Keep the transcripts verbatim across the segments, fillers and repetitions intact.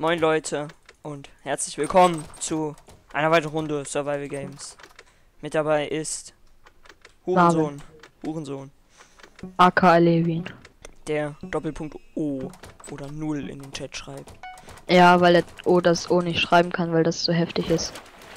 Moin Leute und herzlich willkommen zu einer weiteren Runde Survival Games. Mit dabei ist Hurensohn, Hurensohn, A K Levin. der Doppelpunkt O oder Null in den Chat schreibt. Ja, weil er O das O nicht schreiben kann, weil das so heftig ist.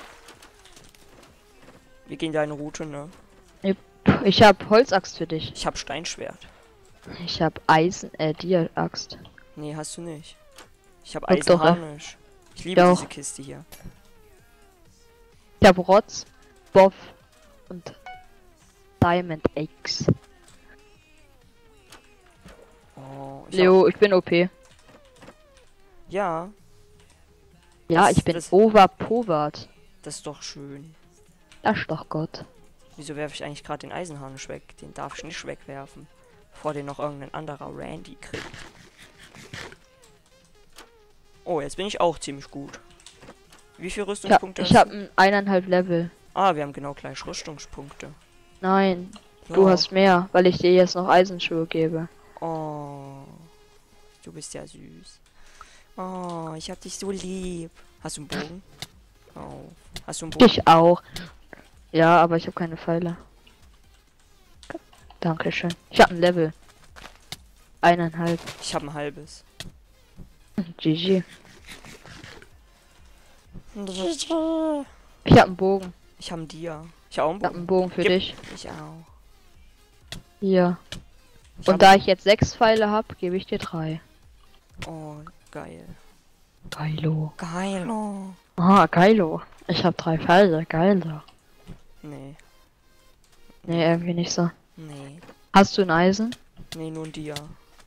Wir gehen deine Route, ne? Ich hab Holzaxt für dich. Ich hab Steinschwert. Ich hab Eisen, äh, Dia-Axt. Nee, hast du nicht. Ich hab Guck doch, ey. Eisenharnisch. Ich liebe Doch. diese Kiste hier. Ich hab Rotz, Boff und Diamond Eggs. Oh, ich Leo, ich bin O P. Hab... Ja, Ja, Das- ich bin das- overpowered. das ist doch schön. Das ist doch Gott. Wieso werfe ich eigentlich gerade den Eisenharnisch weg? Den darf ich nicht wegwerfen. Bevor den noch irgendein anderer Randy kriegt. Oh, jetzt bin ich auch ziemlich gut. Wie viele Ja, Rüstungspunkte ich hast hab du? ein eineinhalb Level. Ah, wir haben genau gleich Rüstungspunkte. Nein, du Ja. hast mehr, weil ich dir jetzt noch Eisenschuhe gebe. Oh, du bist ja süß. Oh, ich hab dich so lieb. Hast du einen Bogen? Oh, hast du einen Bogen? Ich auch. Ja, aber ich habe keine Pfeile. Dankeschön. Ich habe ein Level. Eineinhalb. Ich habe ein halbes. G G. Ich Ich habe einen Bogen. habe einen Dia. Ich habe auch einen Ich habe Bogen. einen Bogen für Gib- dich. Ich auch. Hier. Ich Und hab- da ich jetzt sechs Pfeile habe, gebe ich dir drei. Oh, geil. Geilo. Geil. Oh. Ah, geilo. Ich habe drei Pfeile. Geilo. Nee, Nee, irgendwie nicht so. nee. Hast du ein Eisen? Nee, nur ein Dia.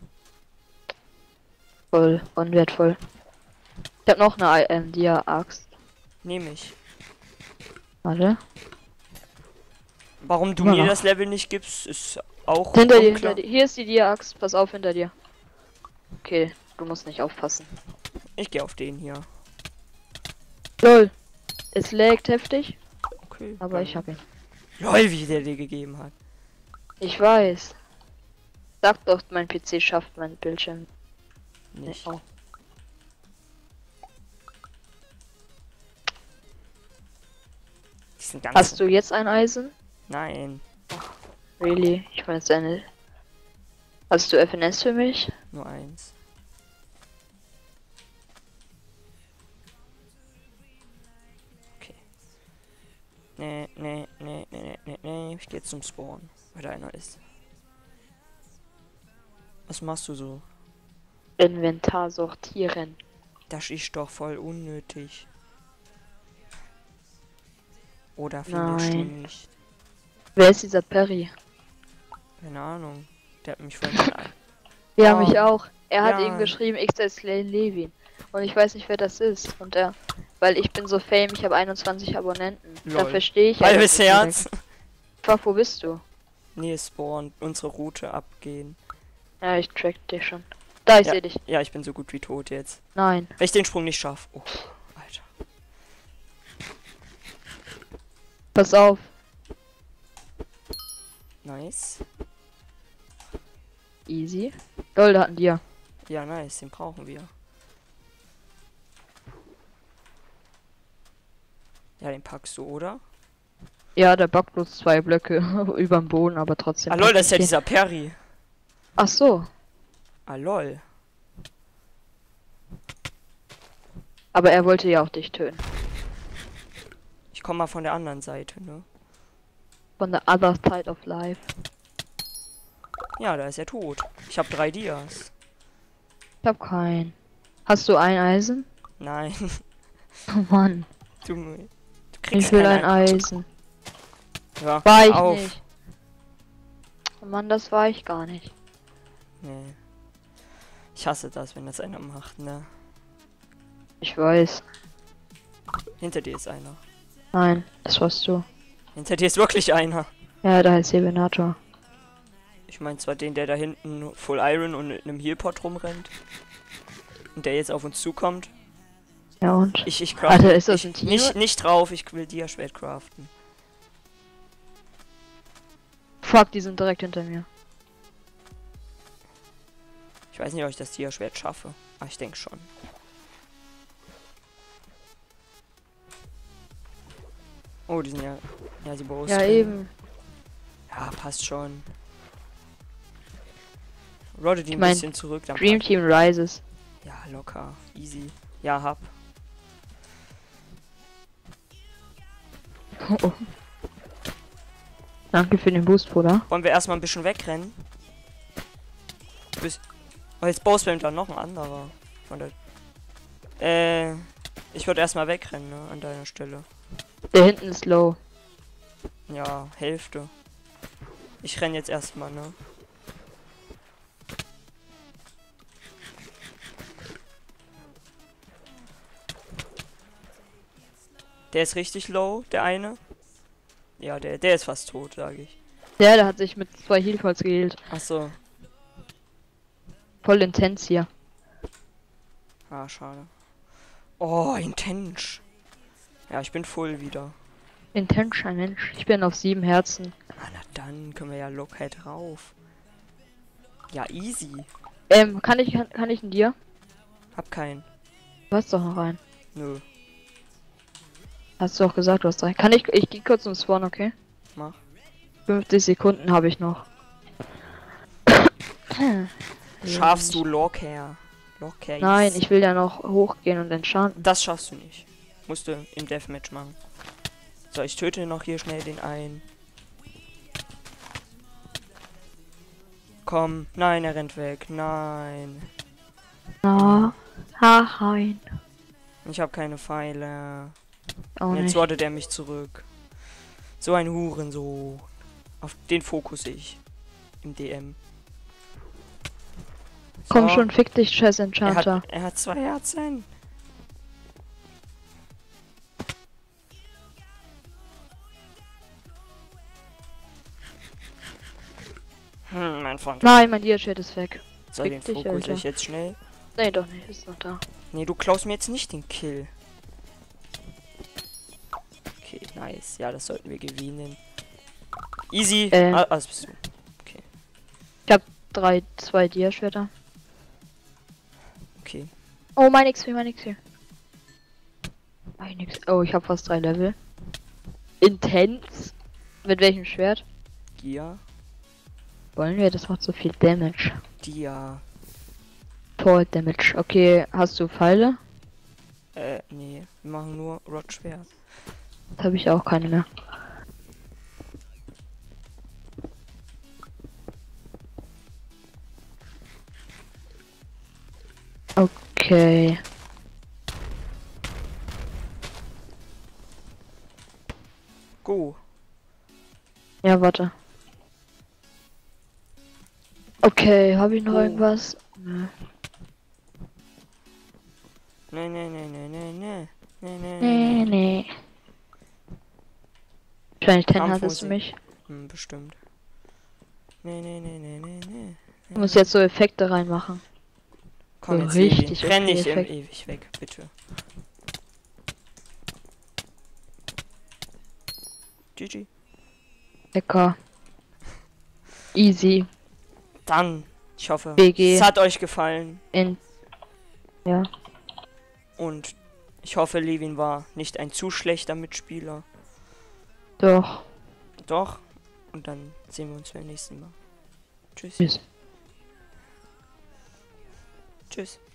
Voll. Unwertvoll. Ich habe noch eine ähm, Dia-Axt. Nehme ich. Warte. Warum du Immer mir noch. das Level nicht gibst, ist auch Hinter dir, unklar. hinter dir. Hier ist die Dia-Axt. Pass auf, hinter dir. Okay, du musst nicht aufpassen. Ich gehe auf den hier. Lol. Es laggt heftig, Okay. aber dann- ich hab ihn. Lol, wie der dir gegeben hat. Ich weiß. Sag doch, mein P C schafft mein Bildschirm. Nicht. Oh. Die sind ganz. Hast du jetzt ein Eisen? Nein, Really? Ich meine jetzt eine. Hast du F N S für mich? nur eins. Okay. Nee, nee, nee, nee, nee, nee, nee. Ich gehe jetzt zum Spawn, weil da einer ist. Was machst du so? Inventar sortieren. Das ist doch voll unnötig. Oder Nein. findest du nicht? Wer ist dieser Perry? Keine Ahnung. Der hat mich vorhin ein. Ja, Oh. mich auch. Er hat Ja. eben geschrieben, X S Levin. Und ich weiß nicht, wer das ist. Und er. Weil ich bin so fame, ich habe einundzwanzig Abonnenten. Da Lol. verstehe ich. ja Halbes das nicht Herz. direkt. Fuck, wo bist du? Nee, Spawn. Unsere Route abgehen. Ja, ich track dich schon. Da, ich Ja. sehe dich. Ja, ich bin so gut wie tot jetzt. Nein. Wenn ich den Sprung nicht schaffe. Oh, Alter. Pass auf. Nice. Easy. Lol, da hatten die ja. Ja, nice. Den brauchen wir. Ja, den packst du, oder? Ja, der backt bloß zwei Blöcke überm Boden, aber trotzdem. Ah, lol, pack das ist ja ich den. dieser Perry. Ach so. Ah, lol. Aber er wollte ja auch dich töten. Ich komme mal von der anderen Seite, ne? Von der other side of life. Ja, da ist er tot. Ich habe drei Dias. Ich hab keinen. Hast du ein Eisen? Nein. Oh Mann. Du, du Ich kriegst will kein ein Eisen. Ja, War ich auf. nicht. Oh Mann, das war ich gar nicht. Nee. Ich hasse das, wenn das einer macht, ne? Ich weiß. Hinter dir ist einer. Nein, das warst du. Hinter dir ist wirklich einer. Ja, da heißt Sevenator. Ich meine zwar den, der da hinten Full Iron und in einem Healpot rumrennt. Und der jetzt auf uns zukommt. Ja und? Ich, ich craft. Alter, ist das ich, ein Team? Nicht, nicht drauf, ich will Dia-Schwert craften. Fuck, die sind direkt hinter mir. Ich weiß nicht, ob ich das Dia-Schwert schaffe. Aber ich denke schon. Oh, die sind ja. Ja, die Bows. Ja, drin. eben. Ja, passt schon. Rodde die Ich ein mein, bisschen zurück. Dann Dream passt- Team Rises. Ja, locker. Easy. Ja, hab. Oh. Danke für den Boost, Bruder. Wollen wir erstmal ein bisschen wegrennen? Bis. Oh, jetzt Bowspam dann noch ein anderer. Von der. Äh. Ich würde erstmal wegrennen, ne? An deiner Stelle. Der hinten ist low. Ja, Hälfte. Ich renn jetzt erstmal, ne? Der ist richtig low, der eine. Ja, der, der ist fast tot, sage ich. Der, der hat sich mit zwei Healfalls geheilt. Ach so. Voll intens hier. Ah, schade. Oh, intens. Ja, ich bin voll wieder. Intens, ein Mensch. Ich bin auf sieben Herzen. Ah, na dann können wir ja locker drauf. Ja, easy. Ähm, kann ich, kann, kann ich in dir? Hab keinen. Du hast doch noch einen. Nö. Hast du auch gesagt, du hast drei. Kann ich, ich gehe kurz zum Spawn, okay? Mach. fünfzig Sekunden habe ich noch. Schaffst du locker. Locker. Nein, easy. ich will ja noch hochgehen und enchanten. Das schaffst du nicht. Musst du im Deathmatch machen. So, ich töte noch hier schnell den einen. Komm. Nein, er rennt weg. Nein. Na, ha, hein. Ich habe keine Pfeile. Auch Und jetzt nicht. wartet er mich zurück. So ein Hurensohn. Auf den Fokus ich. Im D M. So. Komm schon, fick dich, scheiß Er Enchanter. hat, er hat zwei Herzen. Hm, mein Freund. Nein, mein Dia-Chat ist weg. So, fick den dich, Fokus Alter. ich jetzt schnell. Nee, doch nicht, ist noch da. Nee, du klaust mir jetzt nicht den Kill. Okay, nice. Ja, das sollten wir gewinnen. Easy. Äh. Ah, das bist du. Drei, zwei Dia-Schwerter. Okay. Oh, mein X P, mein X P. Mein X Oh, ich habe fast drei Level. Intens. Mit welchem Schwert? Gia. Wollen wir? Das macht so viel Damage. Dia. Fall Damage. Okay, hast du Pfeile? Äh, nee. Wir machen nur Rod-Schwert. Das habe ich auch keine mehr. Okay. Go. Ja, warte. Okay, habe ich noch Oh. irgendwas? Nö. Nee, nee, nee, nee, nee, nee. Nee, nee, Nee, nee. Wahrscheinlich ten hattest du Kampfmusik. mich. Hm, bestimmt. Nee, nee, nee, nee, nee, nee. Du musst jetzt so Effekte reinmachen. Komm so jetzt, richtig Levi. Renn okay, nicht im Effekt. ewig weg, bitte. G G. Lecker. Easy. Dann, ich hoffe, B G. es hat euch gefallen. In. Ja. Und ich hoffe, Levin war nicht ein zu schlechter Mitspieler. Doch. Doch. Und dann sehen wir uns beim nächsten Mal. Tschüss. Tschüss. Tschüss.